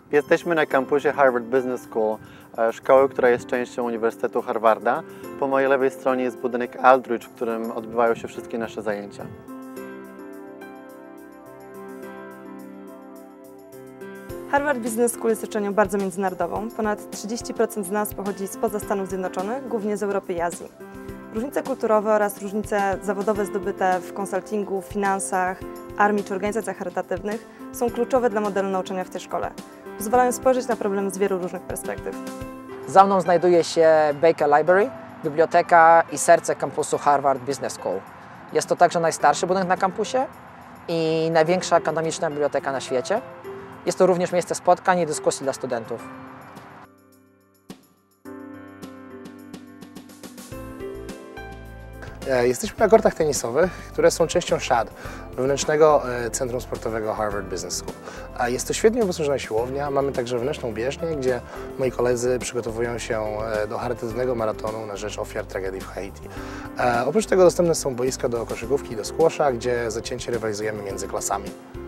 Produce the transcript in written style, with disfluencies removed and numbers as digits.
Jesteśmy na kampusie Harvard Business School, szkoły, która jest częścią Uniwersytetu Harvarda. Po mojej lewej stronie jest budynek Aldrich, w którym odbywają się wszystkie nasze zajęcia. Harvard Business School jest uczelnią bardzo międzynarodową. Ponad 30% z nas pochodzi spoza Stanów Zjednoczonych, głównie z Europy i Azji. Różnice kulturowe oraz różnice zawodowe zdobyte w konsultingu, finansach, armii czy organizacjach charytatywnych są kluczowe dla modelu nauczania w tej szkole. Pozwalają spojrzeć na problemy z wielu różnych perspektyw. Za mną znajduje się Baker Library, biblioteka i serce kampusu Harvard Business School. Jest to także najstarszy budynek na kampusie i największa akademiczna biblioteka na świecie. Jest to również miejsce spotkań i dyskusji dla studentów. Jesteśmy na kortach tenisowych, które są częścią SHAD, wewnętrznego Centrum Sportowego Harvard Business School. Jest to świetnie obsłużona siłownia, mamy także wewnętrzną bieżnię, gdzie moi koledzy przygotowują się do charytatywnego maratonu na rzecz ofiar tragedii w Haiti. Oprócz tego dostępne są boiska do koszykówki i do squasha, gdzie zacięcie rywalizujemy między klasami.